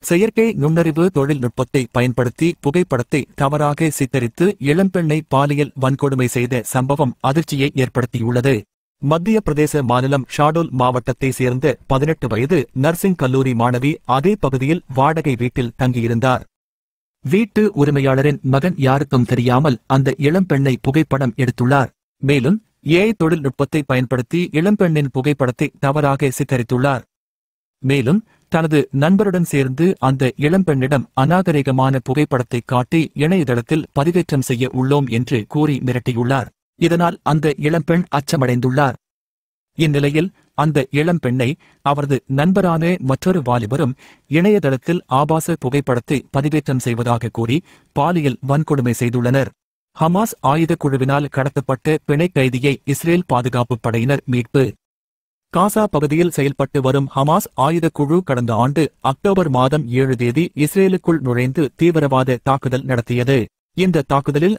செயற்கை நுண்ணறிவு தொழில்நுட்பத்தை பயன்படுத்தி புகைப்படத்தை தவறாக சித்தரித்து இளம்பெண்ணை பாலியல் வன்கொடுமை செய்த சம்பவம் அதிர்ச்சியை ஏற்படுத்தியுள்ளது. மத்திய பிரதேச மாநிலம் ஷாடோல் மாவட்டத்தை சேர்ந்த 18 வயது நர்சிங் கல்லூரி மாணவி அதே பகுதியில் வாடகை வீட்டில் தங்கியிருந்தார். வீட்டு உரிமையாளரின் மகன் யாருக்கும் தெரியாமல் அந்த இளம்பெண்ணை புகைப்படம் எடுத்துள்ளார். மேலும் ஏஐ தொழில்நுட்பத்தை பயன்படுத்தி இளம்பெண்ணின் புகைப்படத்தை தவறாக சித்தரித்துள்ளார். மேலும் தனது நண்பருடன் சேர்ந்து அந்த இளம்பெண்ணிடம் அநாகரிகமான புகைப்படத்தை காட்டி இணையதளத்தில் பதிவேற்றம் செய்ய உள்ளோம் என்று கூறி மிரட்டியுள்ளார். இதனால் அந்த இளம்பெண் அச்சமடைந்துள்ளார். இந்நிலையில் அந்த இளம்பெண்ணை அவரது நண்பரான மற்றொரு வாலிபரும் இணையதளத்தில் ஆபாச புகைப்படத்தை பதிவேற்றம் செய்வதாக கூறி பாலியல் வன்கொடுமை செய்துள்ளனர். ஹமாஸ் ஆயுதக் குழுவினால் கடத்தப்பட்ட பிணை கைதியை இஸ்ரேல் பாதுகாப்புப் படையினர் மீட்பு. காசா பகுதியில் செயல்பட்டு வரும் ஹமாஸ் ஆயுதக் குழு கடந்த ஆண்டு அக்டோபர் மாதம் 7 தேதி இஸ்ரேலுக்குள் நுழைந்து தீவிரவாத தாக்குதல் நடத்தியது. இந்த தாக்குதலில்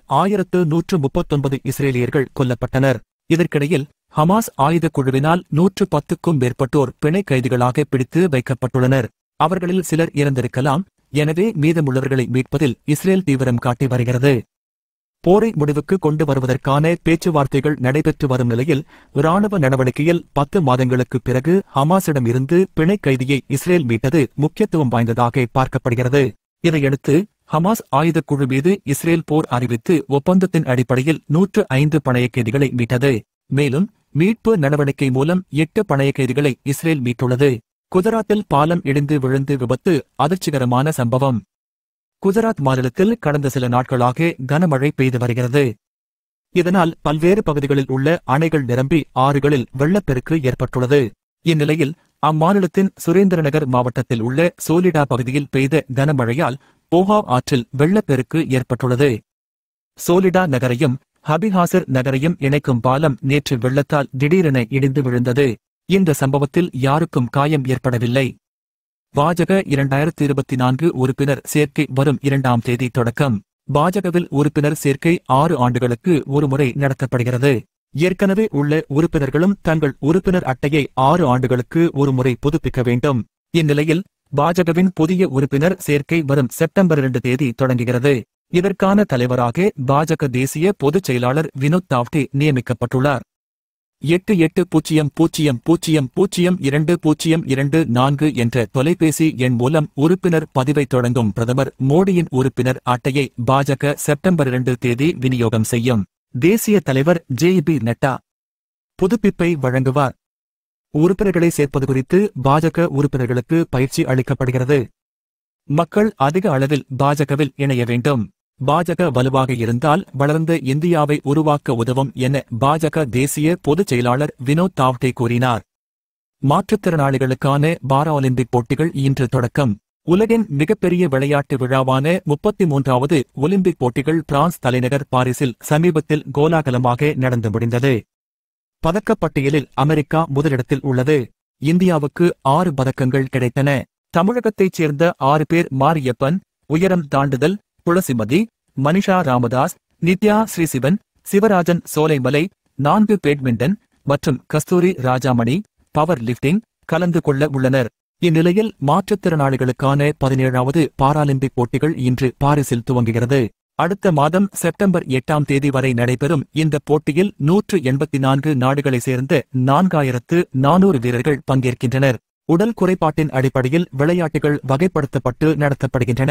1139 இஸ்ரேலியர்கள் கொல்லப்பட்டனர். இதற்கிடையில் ஹமாஸ் ஆயுதக் குழுவினால் 110க்கும் மேற்பட்டோர் பிணை கைதிகளாக பிடித்து வைக்கப்பட்டுள்ளனர். அவர்களில் சிலர் இறந்திருக்கலாம். எனவே மீதமுள்ளவர்களை மீட்பதில் இஸ்ரேல் தீவிரம் காட்டி வருகிறது. போரை முடிவுக்கு கொண்டு வருவதற்கான பேச்சுவார்த்தைகள் நடைபெற்று வரும் நிலையில் இராணுவ நடவடிக்கையில் 10 மாதங்களுக்குப் பிறகு ஹமாஸிடம் இருந்து பிணை கைதியை இஸ்ரேல் மீட்டது முக்கியத்துவம் வாய்ந்ததாக பார்க்கப்படுகிறது. இதையடுத்து ஹமாஸ் ஆயுதக் குழு மீது இஸ்ரேல் போர் அறிவித்து ஒப்பந்தத்தின் அடிப்படையில் 105 பணைய கைதிகளை மீட்டது. மேலும் மீட்பு நடவடிக்கை மூலம் 8 பணைய கைதிகளை இஸ்ரேல் மீட்டுள்ளது. குஜராத்தில் பாலம் இடிந்து விழுந்து விபத்து அதிர்ச்சிகரமான சம்பவம். குஜராத் மாநிலத்தில் கடந்த சில நாட்களாக கனமழை பெய்து வருகிறது. இதனால் பல்வேறு பகுதிகளில் உள்ள அணைகள் நிரம்பி ஆறுகளில் வெள்ளப்பெருக்கு ஏற்பட்டுள்ளது. இந்நிலையில் அம்மாநிலத்தின் சுரேந்திரநகர் மாவட்டத்தில் உள்ள சோலிடா பகுதியில் பெய்த கனமழையால் போஹா ஆற்றில் வெள்ளப்பெருக்கு ஏற்பட்டுள்ளது. சோலிடா நகரையும் ஹபிஹாசர் நகரையும் இணைக்கும் பாலம் நேற்று வெள்ளத்தால் திடீரென இடிந்து விழுந்தது. இந்த சம்பவத்தில் யாருக்கும் காயம் ஏற்படவில்லை. பாஜக 2024 உறுப்பினர் சேர்க்கை வரும் 2ஆம் தேதி தொடக்கம். பாஜகவில் உறுப்பினர் சேர்க்கை 6 ஆண்டுகளுக்கு ஒருமுறை நடத்தப்படுகிறது. ஏற்கனவே உள்ள உறுப்பினர்களும் தங்கள் உறுப்பினர் அட்டையை 6 ஆண்டுகளுக்கு ஒருமுறை புதுப்பிக்க வேண்டும். இந்நிலையில் பாஜகவின் புதிய உறுப்பினர் சேர்க்கை வரும் செப்டம்பர் 2 தேதி தொடங்குகிறது. இதற்கான தலைவராக பாஜக தேசிய பொதுச் செயலாளர் வினோத் தாவ்டே நியமிக்கப்பட்டுள்ளார். 8800002024 என்ற தொலைபேசி எண் மூலம் உறுப்பினர் பதிவை தொடங்கும் பிரதமர் மோடியின் உறுப்பினர் அட்டையை பாஜக செப்டம்பர் 2 தேதி விநியோகம் செய்யும். தேசிய தலைவர் ஜே.பி. நட்டா புதுப்பிப்பை வழங்குவார். உறுப்பினர்களை சேர்ப்பது குறித்து பாஜக உறுப்பினர்களுக்கு பயிற்சி அளிக்கப்படுகிறது. மக்கள் அதிக அளவில் பாஜகவில் இணைய வேண்டும். பாஜக வலுவாக இருந்தால் வளர்ந்த இந்தியாவை உருவாக்க உதவும் என பாஜக தேசிய பொதுச் செயலாளர் வினோத் தாவ்டே கூறினார். மாற்றுத்திறனாளிகளுக்கான பாராலிம்பிக் போட்டிகள் இன்று தொடக்கம். உலகின் மிகப்பெரிய விளையாட்டு விழாவான 33வது ஒலிம்பிக் போட்டிகள் பிரான்ஸ் தலைநகர் பாரிஸில் சமீபத்தில் கோலாகலமாக நடந்து முடிந்தது. பதக்கப்பட்டியலில் அமெரிக்கா முதலிடத்தில் உள்ளது. இந்தியாவுக்கு 6 பதக்கங்கள் கிடைத்தன. தமிழகத்தைச் சேர்ந்த 6 பேர் மாரியப்பன், உயரம் தாண்டுதல், துளசிமதி, மனிஷா ராமதாஸ், நித்யா ஸ்ரீசிவன், சிவராஜன் சோலைமலை, 4 பேட்மிண்டன் மற்றும் கஸ்தூரி ராஜாமணி பவர் லிப்டிங் கலந்து கொள்ள உள்ளனர். இந்நிலையில் மாற்றுத்திறனாளிகளுக்கான 17வது பாராலிம்பிக் போட்டிகள் இன்று பாரிஸில் துவங்குகிறது. அடுத்த மாதம் செப்டம்பர் 8ஆம் தேதி வரை நடைபெறும் இந்த போட்டியில் 184 நாடுகளைச் சேர்ந்த 4400 வீரர்கள் பங்கேற்கின்றனர். உடல் குறைபாட்டின் அடிப்படையில் விளையாட்டுகள் வகைப்படுத்தப்பட்டு நடத்தப்படுகின்றன.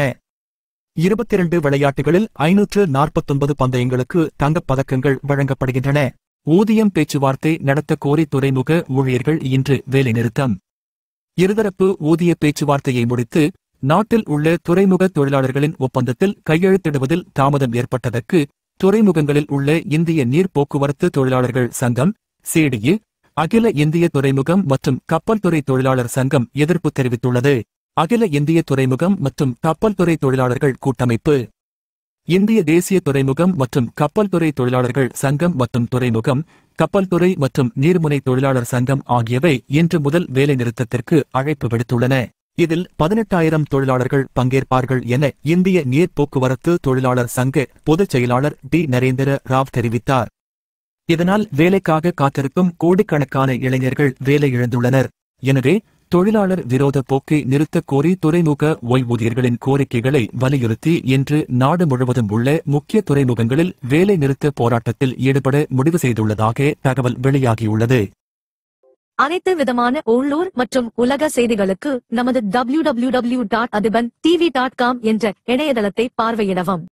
22 விளையாட்டுகளில் 549 பந்தயங்களுக்கு தங்கப் பதக்கங்கள் வழங்கப்படுகின்றன. ஊதியம் பேச்சுவார்த்தை நடத்த கோரி துறைமுக ஊழியர்கள் இன்று வேலைநிறுத்தம். இருதரப்பு ஊதிய பேச்சுவார்த்தையை முடித்து நாட்டில் உள்ள துறைமுக தொழிலாளர்களின் ஒப்பந்தத்தில் கையெழுத்திடுவதில் தாமதம் ஏற்பட்டதற்கு துறைமுகங்களில் உள்ள இந்திய நீர் போக்குவரத்து தொழிலாளர்கள் சங்கம், சிடியு, அகில இந்திய துறைமுகம் மற்றும் கப்பல் துறை தொழிலாளர் சங்கம் எதிர்ப்பு தெரிவித்துள்ளது. அகில இந்திய துறைமுகம் மற்றும் கப்பல் துறை தொழிலாளர்கள் கூட்டமைப்பு, இந்திய தேசிய துறைமுகம் மற்றும் கப்பல் துறை தொழிலாளர்கள் சங்கம் மற்றும் துறைமுகம், கப்பல் துறை மற்றும் நீர்முனை தொழிலாளர் சங்கம் ஆகியவை இன்று முதல் வேலைநிறுத்தத்திற்கு அழைப்பு விடுத்துள்ளன. இதில் 18,000 தொழிலாளர்கள் பங்கேற்பார்கள் என இந்திய நீர் போக்குவரத்து தொழிலாளர் சங்க பொதுச் செயலாளர் டி. நரேந்திர ராவ் தெரிவித்தார். இதனால் வேலைக்காக காத்திருக்கும் கோடிக்கணக்கான இளைஞர்கள் வேலை இழந்துள்ளனர். எனவே தொழிலாளர் விரோத போக்கை நிறுத்தக் கோரி துறைமுக ஓய்வூதியர்களின் கோரிக்கைகளை வலியுறுத்தி இன்று நாடு முழுவதும் உள்ள முக்கிய துறைமுகங்களில் வேலை நிறுத்த போராட்டத்தில் ஈடுபட முடிவு செய்துள்ளதாக தகவல் வெளியாகியுள்ளது. அனைத்து விதமான உள்ளூர் மற்றும் உலக செய்திகளுக்கு நமது www.adibantv.com என்ற இணையதளத்தை பார்வையிடவும்.